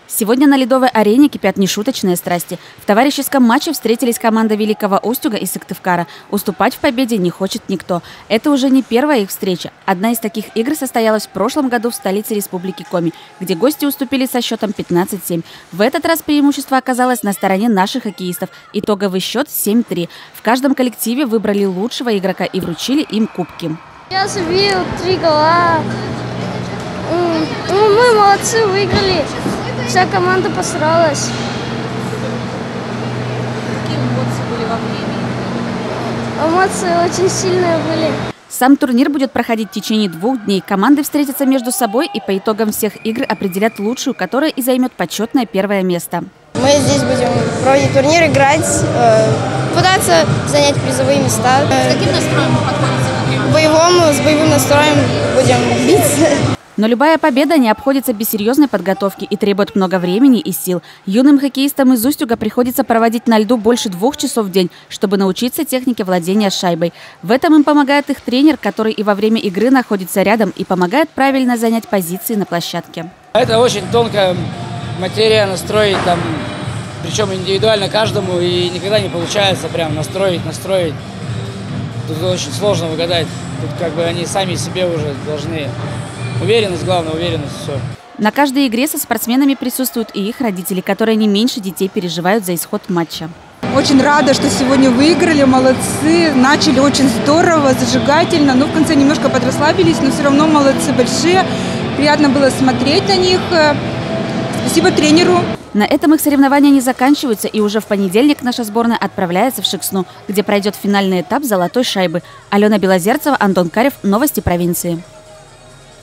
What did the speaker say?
Сегодня на Ледовой арене кипят нешуточные страсти. В товарищеском матче встретились команда Великого Устюга и Сыктывкара. Уступать в победе не хочет никто. Это уже не первая их встреча. Одна из таких игр состоялась в прошлом году в столице Республики Коми, где гости уступили со счетом 15-7. В этот раз преимущество оказалось на стороне наших хоккеистов. Итоговый счет 7-3. В каждом коллективе выбрали лучшего игрока и вручили им кубки. Я забил 3 гола. Мы молодцы, выиграли. Вся команда постаралась. Какие эмоции были во времени? Эмоции очень сильные были. Сам турнир будет проходить в течение 2 дней. Команды встретятся между собой и по итогам всех игр определят лучшую, которая и займет почетное 1 место. Мы здесь будем проводить турнир, играть, пытаться занять призовые места. С каким настроем вы подходите к игре? Боевому, с боевым настроем будем биться. Но любая победа не обходится без серьезной подготовки и требует много времени и сил. Юным хоккеистам из Устюга приходится проводить на льду больше 2 часов в день, чтобы научиться технике владения шайбой. В этом им помогает их тренер, который и во время игры находится рядом и помогает правильно занять позиции на площадке. Это очень тонкая материя, настроить там, причем индивидуально каждому, и никогда не получается прям настроить. Тут очень сложно угадать. Тут как бы они сами себе уже должны. Уверенность, главное, уверенность, все. На каждой игре со спортсменами присутствуют и их родители, которые не меньше детей переживают за исход матча. Очень рада, что сегодня выиграли, молодцы, начали очень здорово, зажигательно, но в конце немножко подрасслабились, но все равно молодцы большие, приятно было смотреть на них. Спасибо тренеру. На этом их соревнования не заканчиваются, и уже в понедельник наша сборная отправляется в Шексну, где пройдет финальный этап золотой шайбы. Алена Белозерцева, Антон Карев. Новости провинции.